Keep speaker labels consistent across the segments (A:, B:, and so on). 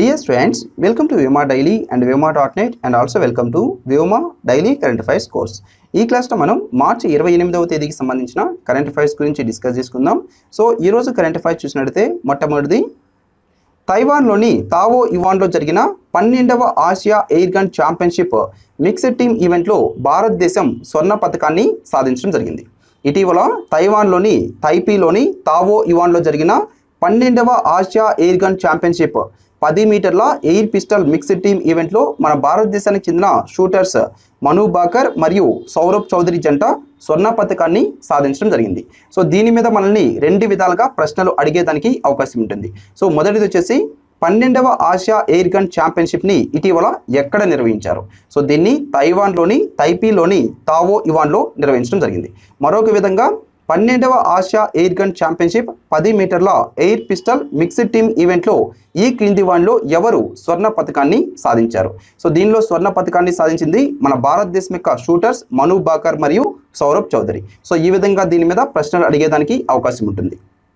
A: Dear students, welcome to Vyoma Daily and Vyoma.net and also welcome to Vyoma Daily Current Affairs course. ఈ క్లాస్లో మనం మార్చి 28వ తేదీకి సంబంధించిన కరెంట్ అఫైర్స్ గురించి డిస్కస్ చేసుకుందాం. సో ఈ రోజు కరెంట్ అఫైర్స్ చూసినట్లయితే మొట్టమొదటిది తైవాన్లోని తావో యువాన్లో జరిగిన 12వ ఆసియా air gun championship mixed team ఈవెంట్లో భారతదేశం స్వర్ణ పతకాన్ని సాధించడం జరిగింది. ఇటీవల తైవాన్లోని తైపీలోని తావో యువాన్లో జరిగిన 12వ ఆసియా ఎయిర్ గన్ ఛాంపియన్షిప్ 10 మీటర్ల ఎయిర్ పిస్టల్ మిక్స్డ్ టీమ్ ఈవెంట్లో మన భారతదేశానికి చెందిన షూటర్స్ మను బాకర్ మరియు సౌరభ్ చౌదరి జంట స్వర్ణ పతకాన్ని సాధించడం జరిగింది. సో దీని మీద మనల్ని రెండు విధాలుగా ప్రశ్నలు అడిగేదానికి అవకాశం ఉంటుంది. సో మొదటిది వచ్చేసి 12వ ఆసియా ఎయిర్ గన్ ఛాంపియన్షిప్ని ఇటీవల ఎక్కడ నిర్వహించారు? సో దీన్ని తైవాన్లోని తైపీలోని తావో యువాన్లో నిర్వహించడం జరిగింది. మరొక విధంగా 12వ ఆసియా ఎయిర్ గన్ ఛాంపియన్షిప్ 10 మీటర్ల ఎయిర్ పిస్టల్ మిక్స్డ్ టీమ్ ఈవెంట్లో ఈ క్రింది వాన్లో ఎవరు స్వర్ణ పతకాన్ని సాధించారు? సో దీనిలో స్వర్ణ పతకాన్ని సాధించింది మన భారతదేశం యొక్క షూటర్స్ మను బాకర్ మరియు సౌరభ్ చౌదరి. సో ఈ విధంగా దీని మీద ప్రశ్నలు అడిగేదానికి అవకాశం ఉంటుంది.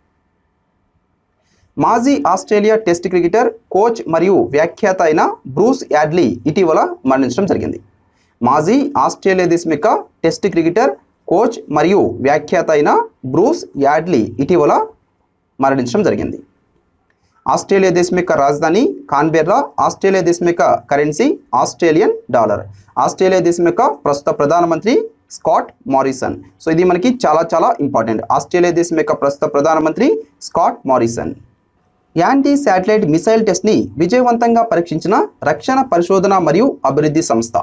A: మాజీ ఆస్ట్రేలియా టెస్ట్ క్రికెటర్ కోచ్ మరియు వ్యాఖ్యాత అయిన బ్రూస్ యాడ్లీ ఇటీవల మరణించడం జరిగింది. మాజీ ఆస్ట్రేలియా దేశం యొక్క టెస్ట్ క్రికెటర్ కోచ్ మరియు వ్యాఖ్యాత అయిన బ్రూస్ యాడ్లీ ఇటీవల మరణించడం జరిగింది. ఆస్ట్రేలియా దేశం యొక్క రాజధాని కాన్బెర్రా. ఆస్ట్రేలియా దేశం యొక్క కరెన్సీ ఆస్ట్రేలియన్ డాలర్. ఆస్ట్రేలియా దేశం యొక్క ప్రస్తుత ప్రధానమంత్రి స్కాట్ మారిసన్. సో ఇది మనకి చాలా ఇంపార్టెంట్. ఆస్ట్రేలియా దేశం యొక్క ప్రస్తుత ప్రధానమంత్రి Scott Morrison. Anti satellite missile టెస్ట్ని విజయవంతంగా పరీక్షించిన రక్షణ పరిశోధన మరియు అభివృద్ధి సంస్థ.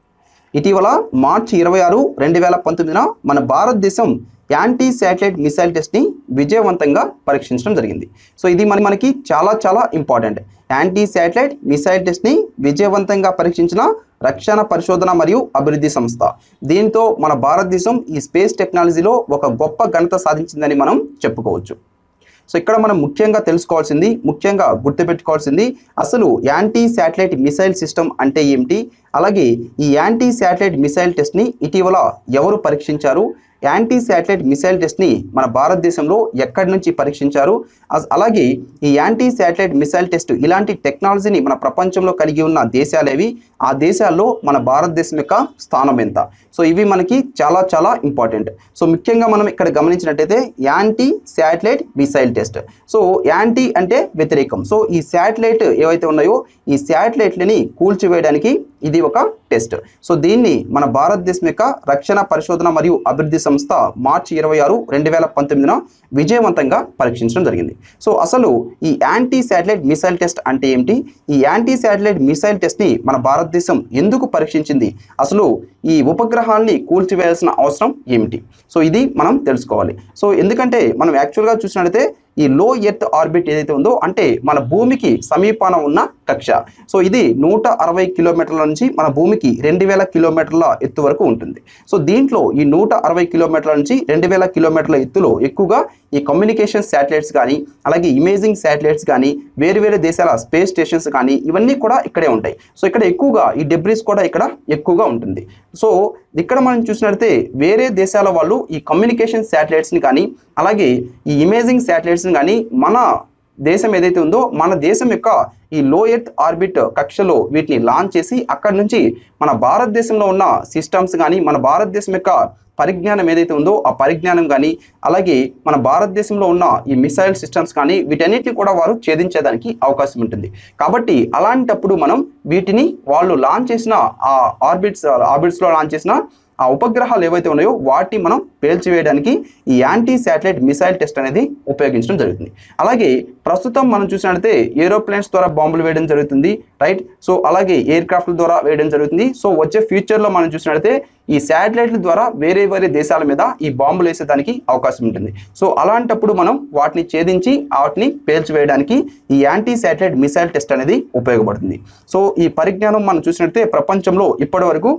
A: ఇటీవల మార్చి 26, 2019 మన భారతదేశం యాంటీ శాటిలైట్ మిసైల్ టెస్ట్ని విజయవంతంగా పరీక్షించడం జరిగింది. సో ఇది మనకి చాలా ఇంపార్టెంట్. యాంటీ శాటిలైట్ మిసైల్ టెస్ట్ని విజయవంతంగా పరీక్షించిన రక్షణ పరిశోధన మరియు అభివృద్ధి సంస్థ. దీంతో మన భారతదేశం ఈ స్పేస్ టెక్నాలజీలో ఒక గొప్ప ఘనత సాధించిందని మనం చెప్పుకోవచ్చు. సో ఇక్కడ మనం ముఖ్యంగా తెలుసుకోవాల్సింది, ముఖ్యంగా గుర్తుపెట్టుకోవాల్సింది అసలు యాంటీ శాటిలైట్ మిసైల్ సిస్టమ్ అంటే ఏమిటి, అలాగే ఈ యాంటీ శాటిలైట్ మిసైల్ టెస్ట్ని ఇటీవల ఎవరు పరీక్షించారు, యాంటీ శాటిలైట్ మిసైల్ టెస్ట్ని మన భారతదేశంలో ఎక్కడి నుంచి పరీక్షించారు, అలాగే ఈ యాంటీ శాటిలైట్ మిసైల్ టెస్ట్ ఇలాంటి టెక్నాలజీని మన ప్రపంచంలో కలిగి ఉన్న దేశాలేవి, ఆ దేశాల్లో మన భారతదేశం యొక్క స్థానం ఎంత. సో ఇవి మనకి చాలా ఇంపార్టెంట్. సో ముఖ్యంగా మనం ఇక్కడ గమనించినట్టయితే anti satellite missile test. So anti అంటే వ్యతిరేకం. సో ఈ శాటిలైట్ ఏవైతే ఉన్నాయో ఈ శాటిలైట్లని కూల్చివేయడానికి ఇది ఒక టెస్ట్. సో దీన్ని మన భారతదేశం యొక్క రక్షణ పరిశోధన మరియు అభివృద్ధి సంస్థ మార్చి 26, 2019 విజయవంతంగా పరీక్షించడం జరిగింది. సో అసలు ఈ యాంటీ శాటిలైట్ మిసైల్ టెస్ట్ అంటే ఏమిటి, ఈ యాంటీ శాటిలైట్ మిసైల్ టెస్ట్ని మన భారతదేశం ఎందుకు పరీక్షించింది, అసలు ఈ ఉపగ్రహాల్ని కూల్చివేయాల్సిన అవసరం ఏమిటి, సో ఇది మనం తెలుసుకోవాలి. సో ఎందుకంటే మనం యాక్చువల్గా చూసినట్లయితే ఈ లో ఎర్త్ ఆర్బిట్ ఏదైతే ఉందో అంటే మన భూమికి సమీపాన ఉన్న కక్ష, సో ఇది 160 కిలోమీటర్ల నుంచి మన భూమికి 2000 కిలోమీటర్ల ఎత్తు వరకు ఉంటుంది. సో దీంట్లో ఈ 160 కిలోమీటర్ల నుంచి 2000 కిలోమీటర్ల ఎత్తులో ఎక్కువగా ఈ కమ్యూనికేషన్ శాటిలైట్స్ కానీ అలాగే ఇమేజింగ్ శాటిలైట్స్ కానీ వేరు దేశాల స్పేస్ స్టేషన్స్ కానీ ఇవన్నీ కూడా ఇక్కడే ఉంటాయి. సో ఇక్కడ ఎక్కువగా ఈ డెబ్రిస్ కూడా ఇక్కడ ఎక్కువగా ఉంటుంది. సో ఇక్కడ మనం చూసినట్లయితే వేరే దేశాల వాళ్ళు ఈ కమ్యూనికేషన్ శాటిలైట్స్ని కానీ అలాగే ఈ ఇమేజింగ్ శాటిలైట్స్ని కానీ మన దేశం ఏదైతే ఉందో మన దేశం యొక్క ఈ లో ఎర్త్ ఆర్బిట్ కక్షలో వీటిని లాంచ్ చేసి అక్కడి నుంచి మన భారతదేశంలో ఉన్న సిస్టమ్స్ కానీ మన భారతదేశం యొక్క పరిజ్ఞానం ఏదైతే ఉందో ఆ పరిజ్ఞానం కానీ అలాగే మన భారతదేశంలో ఉన్న ఈ మిసైల్ సిస్టమ్స్ కానీ వీటన్నిటిని కూడా వారు ఛేదించేదానికి అవకాశం ఉంటుంది. కాబట్టి అలాంటప్పుడు మనం వీటిని వాళ్ళు లాంచ్ చేసిన ఆ ఆర్బిట్స్లో లాంచ్ చేసిన ఆ ఉపగ్రహాలు ఏవైతే ఉన్నాయో వాటిని మనం పేల్చివేయడానికి ఈ యాంటీ శాటిలైట్ మిసైల్ టెస్ట్ అనేది ఉపయోగించడం జరుగుతుంది. అలాగే ప్రస్తుతం మనం చూసినట్లయితే ఏరోప్లేన్స్ ద్వారా బాంబులు వేయడం జరుగుతుంది, రైట్. సో అలాగే ఎయిర్ క్రాఫ్ట్ల ద్వారా వేయడం జరుగుతుంది. సో వచ్చే ఫ్యూచర్లో మనం చూసినట్లయితే ఈ శాటిలైట్ల ద్వారా వేరే దేశాల మీద ఈ బాంబులు వేసేదానికి అవకాశం ఉంటుంది. సో అలాంటప్పుడు మనం వాటిని ఛేదించి వాటిని పేల్చివేయడానికి ఈ యాంటీ శాటిలైట్ మిసైల్ టెస్ట్ అనేది ఉపయోగపడుతుంది. సో ఈ పరిజ్ఞానం మనం చూసినట్లయితే ప్రపంచంలో ఇప్పటి వరకు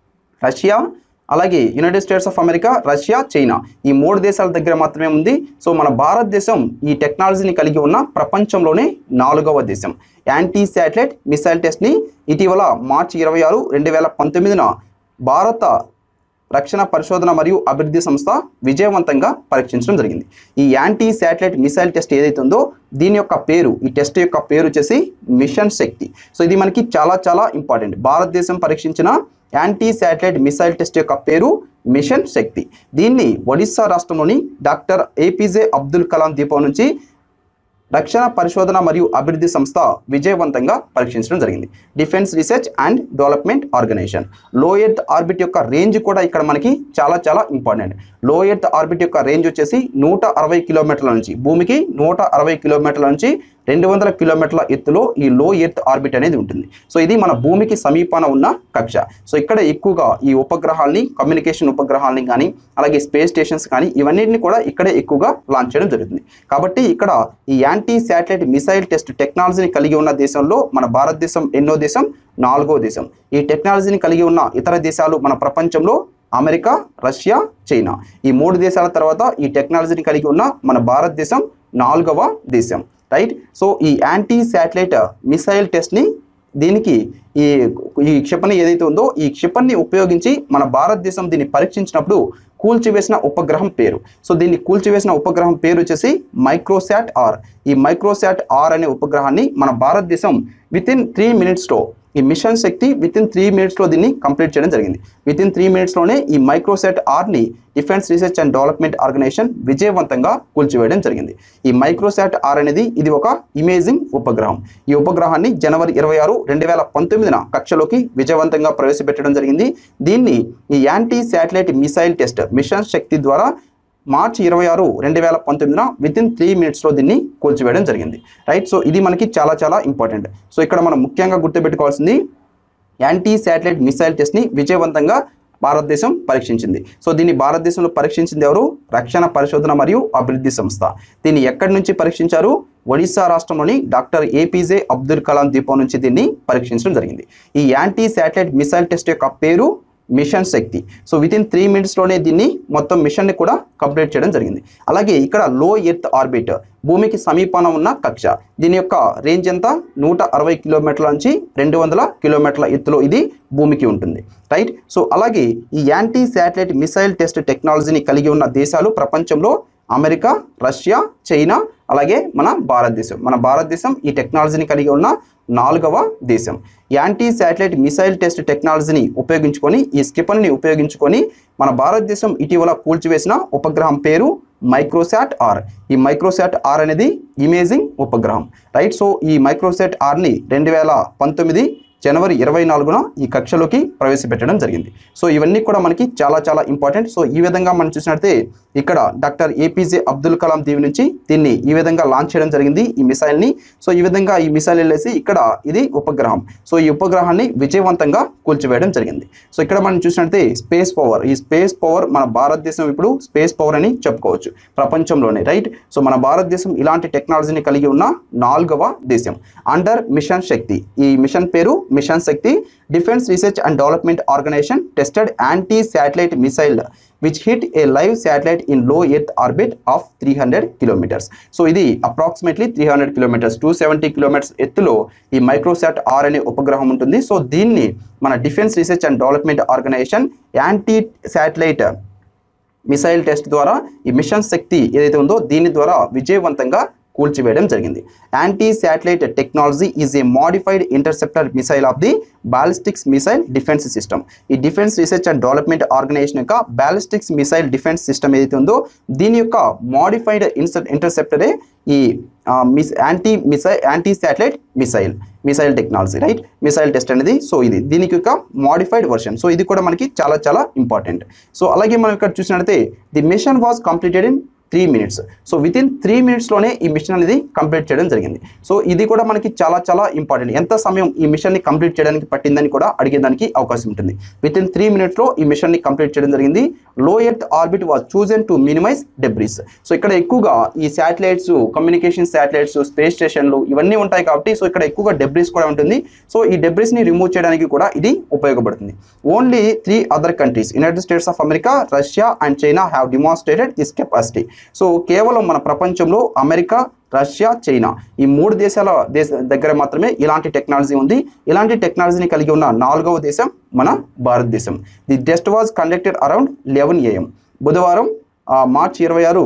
A: రష్యా అలాగే United States of America, Russia, China ఈ 3 దేశాల దగ్గర మాత్రమే ఉంది. సో మన భారతదేశం ఈ టెక్నాలజీని కలిగి ఉన్న ప్రపంచంలోనే 4వ దేశం. యాంటీ శాటిలైట్ మిసైల్ టెస్ట్ని ఇటీవల మార్చి 26, 2019 భారత రక్షణ పరిశోధన మరియు అభివృద్ధి సంస్థ విజయవంతంగా పరీక్షించడం జరిగింది. ఈ యాంటీ శాటిలైట్ మిసైల్ టెస్ట్ ఏదైతే ఉందో దీని యొక్క పేరు, ఈ టెస్ట్ యొక్క పేరు వచ్చేసి మిషన్ శక్తి. సో ఇది మనకి చాలా చాలా ఇంపార్టెంట్. భారతదేశం పరీక్షించిన యాంటీ శాటిలైట్ మిసైల్ టెస్ట్ యొక్క పేరు మిషన్ శక్తి. దీన్ని ఒడిశా రాష్ట్రంలోని డాక్టర్ ఏపీజే అబ్దుల్ కలాం ద్వీపం నుంచి రక్షణ పరిశోధన మరియు అభివృద్ధి సంస్థ విజయవంతంగా పరీక్షించడం జరిగింది. Defence Research and Development Organisation. Low earth orbit యొక్క రేంజ్ కూడా ఇక్కడ మనకి చాలా చాలా ఇంపార్టెంట్. లో ఎర్త్ ఆర్బిట్ యొక్క రేంజ్ వచ్చేసి 160 కిలోమీటర్ల నుంచి, భూమికి 160 కిలోమీటర్ల నుంచి 200 కిలోమీటర్ల ఎత్తులో ఈ లో ఎర్త్ ఆర్బిట్ అనేది ఉంటుంది. సో ఇది మన భూమికి సమీపాన ఉన్న కక్ష. సో ఇక్కడ ఎక్కువగా ఈ ఉపగ్రహాలని, కమ్యూనికేషన్ ఉపగ్రహాలని కానీ అలాగే స్పేస్ స్టేషన్స్ కానీ ఇవన్నిటిని కూడా ఇక్కడే ఎక్కువగా లాంచ్ చేయడం జరుగుతుంది. కాబట్టి ఇక్కడ ఈ యాంటీ శాటిలైట్ మిసైల్ టెస్ట్ టెక్నాలజీని కలిగి ఉన్న దేశంలో మన భారతదేశం ఎన్నో దేశం? 4వ దేశం. ఈ టెక్నాలజీని కలిగి ఉన్న ఇతర దేశాలు మన ప్రపంచంలో అమెరికా, రష్యా, చైనా. ఈ 3 దేశాల తర్వాత ఈ టెక్నాలజీని కలిగి ఉన్న మన భారతదేశం 4వ దేశం. రైట్. సో ఈ యాంటీ శాటిలైట్ మిసైల్ టెస్ట్ని దీనికి ఈ క్షిపణి ఏదైతే ఉందో ఈ క్షిపణిని ఉపయోగించి మన భారతదేశం దీన్ని పరీక్షించినప్పుడు కూల్చివేసిన ఉపగ్రహం పేరు. సో దీన్ని కూల్చివేసిన ఉపగ్రహం పేరు వచ్చేసి మైక్రోశాట్ ఆర్. ఈ మైక్రోశాట్ ఆర్ అనే ఉపగ్రహాన్ని మన భారతదేశం వితిన్ 3 మినిట్స్లో, ఈ మిషన్ శక్తి వితిన్ 3 మినిట్స్లో దీన్ని కంప్లీట్ చేయడం జరిగింది. వితిన్ 3 మినిట్స్లోనే ఈ మైక్రోశాట్ ఆర్ని Defence Research and Development Organisation విజయవంతంగా కూల్చివేయడం జరిగింది. ఈ మైక్రోశాట్ ఆర్ అనేది ఇది ఒక ఇమేజింగ్ ఉపగ్రహం. ఈ ఉపగ్రహాన్ని జనవరి 26, 2019 కక్షలోకి విజయవంతంగా ప్రవేశపెట్టడం జరిగింది. దీన్ని ఈ anti satellite missile test mission Shakti ద్వారా మార్చి 26, 2019 వితిన్ 3 మినిట్స్లో దీన్ని కూల్చివేయడం జరిగింది. రైట్. సో ఇది మనకి చాలా చాలా ఇంపార్టెంట్. సో ఇక్కడ మనం ముఖ్యంగా గుర్తుపెట్టుకోవాల్సింది యాంటీ శాటిలైట్ మిసైల్ టెస్ట్ని విజయవంతంగా భారతదేశం పరీక్షించింది. సో దీన్ని భారతదేశంలో పరీక్షించింది ఎవరు? రక్షణ పరిశోధన మరియు అభివృద్ధి సంస్థ. దీన్ని ఎక్కడి నుంచి పరీక్షించారు? ఒడిశా రాష్ట్రంలోని డాక్టర్ ఏపీజే అబ్దుల్ కలాం ద్వీపం నుంచి దీన్ని పరీక్షించడం జరిగింది. ఈ యాంటీ శాటిలైట్ మిసైల్ టెస్ట్ యొక్క పేరు మిషన్ శక్తి. సో వితిన్ 3 మినిట్స్లోనే దీన్ని మొత్తం మిషన్ని కూడా కంప్లీట్ చేయడం జరిగింది. అలాగే ఇక్కడ లో ఎర్త్ ఆర్బిట్, భూమికి సమీపాన ఉన్న కక్ష. దీని యొక్క రేంజ్ ఎంత? 160 కిలోమీటర్ల నుంచి 200 కిలోమీటర్ల ఎత్తులో ఇది భూమికి ఉంటుంది. రైట్. సో అలాగే ఈ యాంటీ శాటిలైట్ మిసైల్ టెస్ట్ టెక్నాలజీని కలిగి ఉన్న దేశాలు ప్రపంచంలో అమెరికా, రష్యా, చైనా, అలాగే మన భారతదేశం. మన భారతదేశం ఈ టెక్నాలజీని కలిగి ఉన్న 4వ దేశం. యాంటీ శాటిలైట్ మిసైల్ టెస్ట్ టెక్నాలజీని ఉపయోగించుకొని, ఈ క్షిపణిని ఉపయోగించుకొని మన భారతదేశం ఇటీవల కూల్చివేసిన ఉపగ్రహం పేరు మైక్రోశాట్ ఆర్. ఈ మైక్రోశాట్ ఆర్ అనేది ఇమేజింగ్ ఉపగ్రహం. రైట్. సో ఈ మైక్రోశాట్ ఆర్ని 2019 జనవరి 24 ఈ కక్షలోకి ప్రవేశపెట్టడం జరిగింది. సో ఇవన్నీ కూడా మనకి చాలా చాలా ఇంపార్టెంట్. సో ఈ విధంగా మనం చూసినట్లయితే ఇక్కడ డాక్టర్ ఏపీజే అబ్దుల్ కలాం దీవి నుంచి దీన్ని ఈ విధంగా లాంచ్ చేయడం జరిగింది ఈ మిసైల్ని. సో ఈ విధంగా ఈ మిసైల్ వెళ్ళేసి ఇక్కడ ఇది ఉపగ్రహం. సో ఈ ఉపగ్రహాన్ని విజయవంతంగా కూల్చివేయడం జరిగింది. సో ఇక్కడ మనం చూసినట్లయితే స్పేస్ పవర్, ఈ స్పేస్ పవర్ మన భారతదేశం ఇప్పుడు స్పేస్ పవర్ అని చెప్పుకోవచ్చు ప్రపంచంలోనే. రైట్. సో మన భారతదేశం ఇలాంటి టెక్నాలజీని కలిగి ఉన్న 4వ దేశం. అండర్ మిషన్ శక్తి, ఈ మిషన్ పేరు mission Shakti. Defence Research and Development Organisation tested anti satellite missile which hit a live satellite in low earth orbit of 300 kilometers. So ఇది అప్రాక్సిమేట్లీ 300 kilometers, 270 kilometers ఎత్తులో ఈ మైక్రోశాట్ ఆర్ అనే ఉపగ్రహం ఉంటుంది. సో దీన్ని మన Defence Research and Development Organisation anti satellite missile test ద్వారా ఈ మిషన్ శక్తి ఏదైతే ఉందో దీని ద్వారా విజయవంతంగా కూల్చివేయడం జరిగింది. Anti satellite technology is a modified interceptor missile of the ballistics missile defence system. ఈ Defence Research and Development Organisation యొక్క బాలిస్టిక్స్ మిసైల్ డిఫెన్స్ సిస్టమ్ ఏదైతే ఉందో దీని యొక్క మోడిఫైడ్ ఇంటర్సెప్టరే ఈ anti satellite missile technology. Right. Missile test అనేది so ఇది దీనికి ఒక మోడిఫైడ్ వర్షన్. సో ఇది కూడా మనకి చాలా చాలా ఇంపార్టెంట్. సో అలాగే మనం ఇక్కడ చూసినట్లయితే the mission was completed in 3 minutes. So within 3 మినిట్స్లోనే ఈ మిషన్ అనేది కంప్లీట్ చేయడం జరిగింది. సో ఇది కూడా మనకి చాలా చాలా ఇంపార్టెంట్. ఎంత సమయం ఈ మిషన్ని కంప్లీట్ చేయడానికి పట్టిందని కూడా అడిగేదానికి అవకాశం ఉంటుంది. వితిన్ 3 మినిట్స్లో ఈ మిషన్ని కంప్లీట్ చేయడం జరిగింది. Low earth orbit was chosen to minimise debris. So ఇక్కడ ఎక్కువగా ఈ శాటిలైట్స్, కమ్యూనికేషన్ శాటిలైట్స్, స్పేస్ స్టేషన్లు ఇవన్నీ ఉంటాయి కాబట్టి సో ఇక్కడ ఎక్కువగా డెబ్రిస్ కూడా ఉంటుంది. సో ఈ డెబ్రిస్ని రిమూవ్ చేయడానికి కూడా ఇది ఉపయోగపడుతుంది. Only 3 other countries, United States of America, Russia and China have demonstrated this capacity. So కేవలం మన ప్రపంచంలో అమెరికా, రష్యా, చైనా ఈ 3 దేశాల దగ్గర మాత్రమే ఇలాంటి టెక్నాలజీ ఉంది. ఇలాంటి టెక్నాలజీని కలిగి ఉన్న 4వ దేశం మన భారతదేశం. The test was conducted around 11 AM బుధవారం మార్చి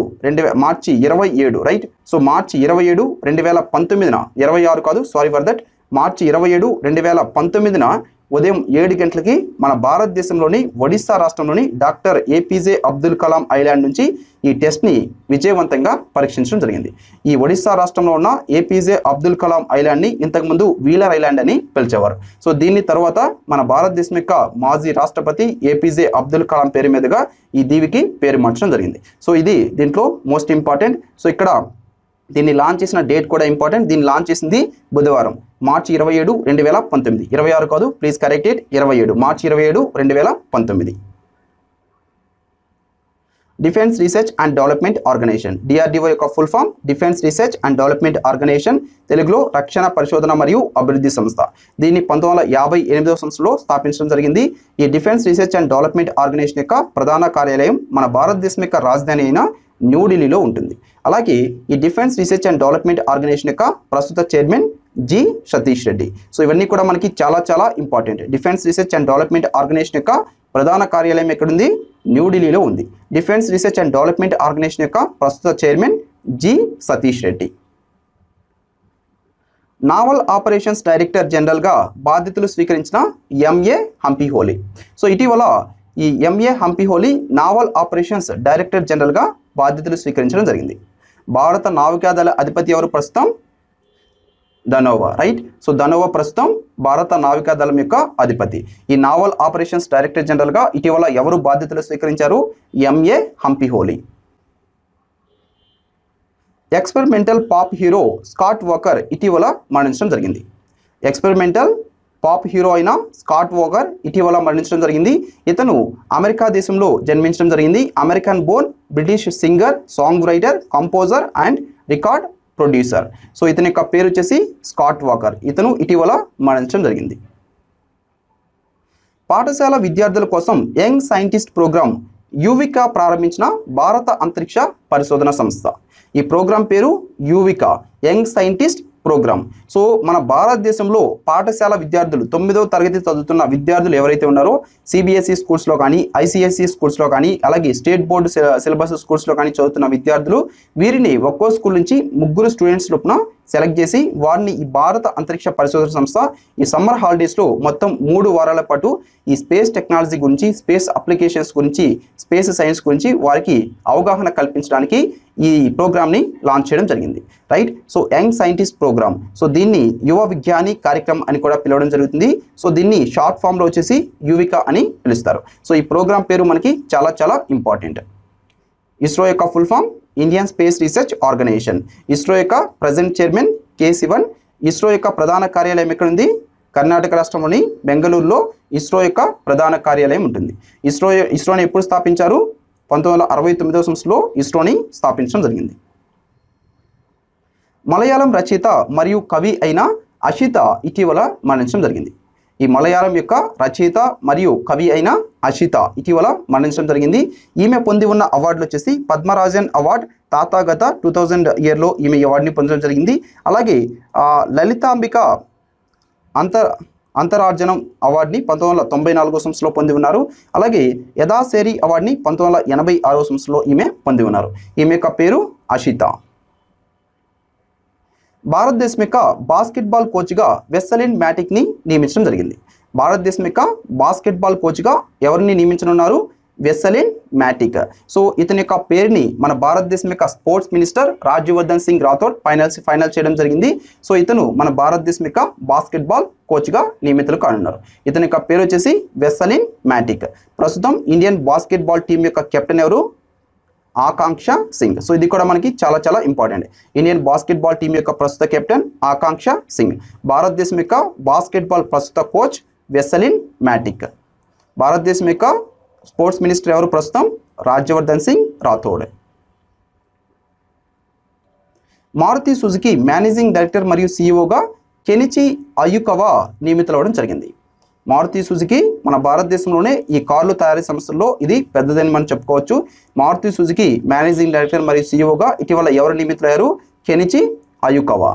A: 27 రైట్. సో మార్చి 27 2019 26 కాదు, సారీ ఫర్ దట్, మార్చి 27 2019 ఉదయం 7 గంటలకి మన భారతదేశంలోని ఒడిస్సా రాష్ట్రంలోని doctor APJ Abdul Kalam island నుంచి ఈ టెస్ట్ని విజయవంతంగా పరీక్షించడం జరిగింది. ఈ ఒడిస్సా రాష్ట్రంలో ఉన్న ఏపీజే అబ్దుల్ కలాం ఐలాండ్ని ఇంతకుముందు వీలర్ ఐలాండ్ అని పిలిచేవారు. సో దీని తర్వాత మన భారతదేశం యొక్క మాజీ రాష్ట్రపతి ఏపీజే అబ్దుల్ కలాం పేరు మీదుగా ఈ దీవికి పేరు మార్చడం జరిగింది. సో ఇది దీంట్లో మోస్ట్ ఇంపార్టెంట్. సో ఇక్కడ దీన్ని లాంచ్ చేసిన డేట్ కూడా ఇంపార్టెంట్. దీన్ని లాంచ్ చేసింది బుధవారం మార్చి 27 2019, 26 కాదు, ప్లీజ్ కరెక్ట్ ఇట్, 27 మార్చి 27 2019. Defence Research and Development Organisation, DRDO యొక్క full form Defence Research and Development Organisation, తెలుగులో రక్షణ పరిశోధన మరియు అభివృద్ధి సంస్థ. దీన్ని 1958వ సంవత్సరంలో స్థాపించడం జరిగింది. ఈ Defence Research and Development Organisation యొక్క ప్రధాన కార్యాలయం మన భారతదేశం యొక్క రాజధాని అయిన న్యూఢిల్లీలో ఉంటుంది. అలాగే ఈ Defence Research and Development Organisation యొక్క ప్రస్తుత chairman G Satish Reddy. So ఇవన్నీ కూడా మనకి చాలా చాలా important. Defence Research and Development Organisation యొక్క ప్రధాన కార్యాలయం ఎక్కడుంది? న్యూఢిల్లీలో ఉంది. Defence Research and Development Organisation యొక్క ప్రస్తుత chairman G Satish Reddy. Naval operations director జనరల్గా బాధ్యతలు స్వీకరించిన ఎంఏ హంపి హోలీ. సో ఇటీవల ఈ M A Hampiholi naval operations director జనరల్గా బాధ్యతలు స్వీకరించడం జరిగింది. భారత నావికాదళ అధిపతి ఎవరు ప్రస్తుతం? ధనోవా, రైట్. సో ధనోవా ప్రస్తుతం భారత నావికాదళం యొక్క అధిపతి. ఈ నావల్ ఆపరేషన్స్ డైరెక్టర్ జనరల్గా ఇటీవల ఎవరు బాధ్యతలు స్వీకరించారు? M A Hampiholi. Experimental pop hero Scott Walker ఇటీవల మరణించడం జరిగింది. ఎక్స్పెరిమెంటల్ పాప్ హీరో అయిన స్కాట్ వాకర్ ఇటీవల మరణించడం జరిగింది. ఇతను అమెరికా దేశంలో జన్మించడం జరిగింది. American born British singer, songwriter, composer and record producer. So ఇతని యొక్క పేరు వచ్చేసి స్కాట్ వాకర్. ఇతను ఇటీవల మరణించడం జరిగింది. పాఠశాల విద్యార్థుల కోసం యంగ్ సైంటిస్ట్ ప్రోగ్రామ్ యువికా ప్రారంభించిన భారత అంతరిక్ష పరిశోధన సంస్థ. ఈ ప్రోగ్రాం పేరు YUVIKA, young scientist programme. So మన భారతదేశంలో పాఠశాల విద్యార్థులు 9వ తరగతి చదువుతున్న విద్యార్థులు ఎవరైతే ఉన్నారో సిబిఎస్ఈ స్కూల్స్లో కానీ ఐసిఎస్ఈ స్కూల్స్లో కానీ అలాగే స్టేట్ బోర్డు సిలబస్ స్కూల్స్లో కానీ చదువుతున్న విద్యార్థులు వీరిని ఒక్కో స్కూల్ నుంచి 3 స్టూడెంట్స్ లోపున సెలెక్ట్ చేసి వారిని ఈ భారత అంతరిక్ష పరిశోధన సంస్థ ఈ సమ్మర్ హాలిడేస్లో మొత్తం 3 వారాల పాటు ఈ స్పేస్ టెక్నాలజీ గురించి, స్పేస్ అప్లికేషన్స్ గురించి, స్పేస్ సైన్స్ గురించి వారికి అవగాహన కల్పించడానికి ఈ ప్రోగ్రామ్ని లాంచ్ చేయడం జరిగింది, right. So young scientist programme. So దీన్ని యువ విజ్ఞాని కార్యక్రమం అని కూడా పిలవడం జరుగుతుంది. సో దీన్ని షార్ట్ ఫామ్లో వచ్చేసి యువికా అని పిలుస్తారు. సో ఈ ప్రోగ్రామ్ పేరు మనకి చాలా చాలా ఇంపార్టెంట్. ఇస్రో యొక్క full form Indian Space Research Organisation. ISRO యొక్క present chairman K Sivan. ISRO యొక్క ప్రధాన కార్యాలయం ఎక్కడ ఉంది? కర్ణాటక రాష్ట్రంలోని బెంగళూరులో ఇస్రో యొక్క ప్రధాన కార్యాలయం ఉంటుంది. ఇస్రోని ఎప్పుడు స్థాపించారు? 1969వ సంవత్సరంలో ఇస్రోని స్థాపించడం జరిగింది. మలయాళం రచయిత మరియు కవి అయిన అషిత ఇటీవల మరణించడం జరిగింది. ఈ మలయాళం యొక్క రచయిత మరియు కవి అయిన అషిత ఇటీవల మరణించడం జరిగింది. ఈమె పొంది ఉన్న అవార్డులు వచ్చేసి పద్మరాజన్ అవార్డ్ తాతాగత 2000 ఇయర్లో ఈమె అవార్డుని పొందడం జరిగింది. అలాగే లలితాంబిక అంతరార్జనం అవార్డుని 1994వ సంవత్సరంలో పొంది ఉన్నారు. అలాగే యదాశేరి అవార్డుని 1986వ సంవత్సరంలో ఈమె పొంది ఉన్నారు. ఈమె యొక్క పేరు అషిత. భారతదేశం యొక్క బాస్కెట్బాల్ కోచ్గా వెస్సలిన్ మ్యాటిక్ని నియమించడం జరిగింది. భారతదేశం యొక్క బాస్కెట్బాల్ కోచ్గా ఎవరిని నియమించనున్నారు? వెస్సలిన్ మ్యాటిక్. సో ఇతని యొక్క పేరుని మన భారతదేశం యొక్క sports minister Rajyavardhan Singh Rathore final చేయడం జరిగింది. సో ఇతను మన భారతదేశం యొక్క బాస్కెట్బాల్ కోచ్గా నియమితులు కానున్నారు. ఇతని యొక్క పేరు వచ్చేసి వెస్సలిన్ మ్యాటిక్. ప్రస్తుతం ఇండియన్ బాస్కెట్బాల్ టీం యొక్క కెప్టెన్ ఎవరు? ఆకాంక్ష సింగ్. సో ఇది కూడా మనకి చాలా చాలా ఇంపార్టెంట్. ఇండియన్ బాస్కెట్బాల్ టీం యొక్క ప్రస్తుత కెప్టెన్ ఆకాంక్ష సింగ్. భారతదేశం యొక్క బాస్కెట్బాల్ ప్రస్తుత కోచ్ వెస్సలిన్ మ్యాటిక్. భారతదేశం యొక్క స్పోర్ట్స్ మినిస్టర్ ఎవరు ప్రస్తుతం? Rajyavardhan Singh Rathore. Maruti Suzuki managing director మరియు సిఇఓగా కెనిచి అయుకవా నియమితులవడం జరిగింది. మారుతి సుజుకి మన భారతదేశంలోనే ఈ కార్లు తయారీ సంస్థల్లో ఇది పెద్దదని మనం చెప్పుకోవచ్చు. మారుతి సుజుకి మేనేజింగ్ డైరెక్టర్ మరియు సిఇఓగా ఇటీవల ఎవరు నియమితులయ్యారు? Kenichi Ayukawa.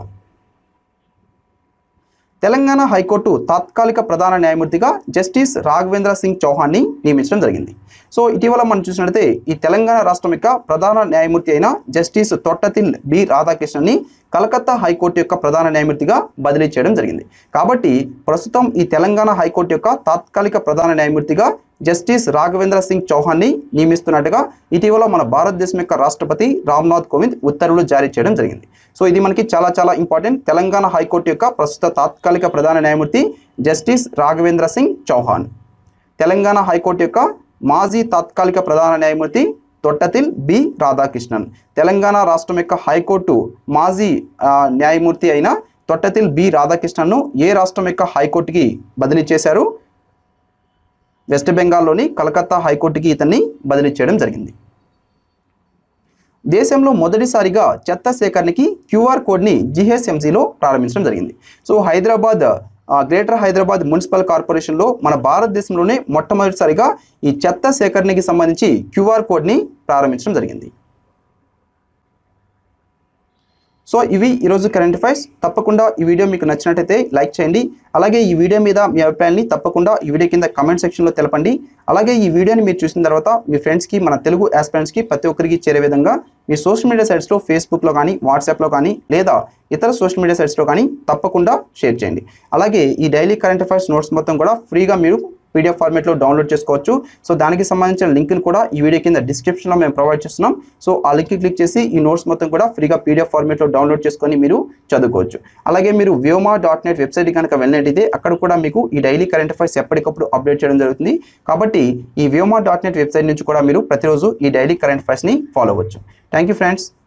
A: తెలంగాణ హైకోర్టు తాత్కాలిక ప్రధాన న్యాయమూర్తిగా జస్టిస్ రాఘవేంద్ర సింగ్ చౌహాన్ని నియమించడం జరిగింది. సో ఇటీవల మనం చూసినట్లయితే ఈ తెలంగాణ రాష్ట్రం యొక్క ప్రధాన న్యాయమూర్తి అయిన జస్టిస్ తొట్టతిల్ బి రాధాకృష్ణన్ని కలకత్తా హైకోర్టు యొక్క ప్రధాన న్యాయమూర్తిగా బదిలీ చేయడం జరిగింది. కాబట్టి ప్రస్తుతం ఈ తెలంగాణ హైకోర్టు యొక్క తాత్కాలిక ప్రధాన న్యాయమూర్తిగా జస్టిస్ రాఘవేంద్ర సింగ్ చౌహాన్ని నియమిస్తున్నట్టుగా ఇటీవల మన భారతదేశం యొక్క రాష్ట్రపతి రామ్నాథ్ కోవింద్ ఉత్తర్వులు జారీ చేయడం జరిగింది. సో ఇది మనకి చాలా ఇంపార్టెంట్. తెలంగాణ హైకోర్టు యొక్క ప్రస్తుత తాత్కాలిక ప్రధాన న్యాయమూర్తి జస్టిస్ రాఘవేంద్ర సింగ్ చౌహాన్. తెలంగాణ హైకోర్టు యొక్క మాజీ తాత్కాలిక ప్రధాన న్యాయమూర్తి తొట్టతిల్ బి రాధాకృష్ణన్. తెలంగాణ రాష్ట్రం యొక్క హైకోర్టు మాజీ న్యాయమూర్తి అయిన తొట్టతిల్ బి రాధాకృష్ణన్ను ఏ రాష్ట్రం యొక్క హైకోర్టుకి బదిలీ చేశారు? వెస్ట్ బెంగాల్లోని కలకత్తా హైకోర్టుకి ఇతన్ని బదిలీ చేయడం జరిగింది. దేశంలో మొదటిసారిగా చెత్త సేకరణకి క్యూఆర్ కోడ్ని జిహెచ్ఎంసీలో ప్రారంభించడం జరిగింది. సో గ్రేటర్ హైదరాబాద్ మున్సిపల్ కార్పొరేషన్లో మన భారతదేశంలోనే మొట్టమొదటిసారిగా ఈ చెత్త సేకరణకి సంబంధించి క్యూఆర్ కోడ్ని ప్రారంభించడం జరిగింది. సో ఇవి ఈరోజు కరెంట్ అఫైర్స్. తప్పకుండా ఈ వీడియో మీకు నచ్చినట్టయితే లైక్ చేయండి. అలాగే ఈ వీడియో మీద మీ అభిప్రాయాన్ని తప్పకుండా ఈ వీడియో కింద కమెంట్ సెక్షన్లో తెలపండి. అలాగే ఈ వీడియోని మీరు చూసిన తర్వాత మీ ఫ్రెండ్స్కి, మన తెలుగు ఆస్పిరెంట్స్కి ప్రతి ఒక్కరికి చేరే విధంగా మీ సోషల్ మీడియా సైట్స్లో ఫేస్బుక్లో కానీ, వాట్సాప్లో కానీ, లేదా ఇతర సోషల్ మీడియా సైట్స్లో కానీ తప్పకుండా షేర్ చేయండి. అలాగే ఈ డైలీ కరెంట్ అఫైర్స్ నోట్స్ మొత్తం కూడా ఫ్రీగా మీరు పీడిఎఫ్ ఫార్మేట్లో డౌన్లోడ్ చేసుకోవచ్చు. సో దానికి సంబంధించిన లింక్ని కూడా ఈ వీడియో కింద డిస్క్రిప్షన్లో మేము ప్రొవైడ్ చేస్తున్నాం. సో ఆ లింక్ క్లిక్ చేసి ఈ నోట్స్ మొత్తం కూడా ఫ్రీగా పీడిఎఫ్ ఫార్మేట్లో డౌన్లోడ్ చేసుకొని మీరు చదువుకోవచ్చు. అలాగే మీరు vyoma.net వెబ్సైట్ కనుక వెళ్ళినట్టయితే అక్కడ కూడా మీకు ఈ డైలీ కరెంట్ అఫైర్స్ ఎప్పటికప్పుడు అప్డేట్ చేయడం జరుగుతుంది. కాబట్టి ఈ vyoma.net వెబ్సైట్ నుంచి కూడా మీరు ప్రతిరోజు ఈ డైలీ కరెంట్ అఫైర్స్ని ఫాలో అవ్వచ్చు. Thank you friends.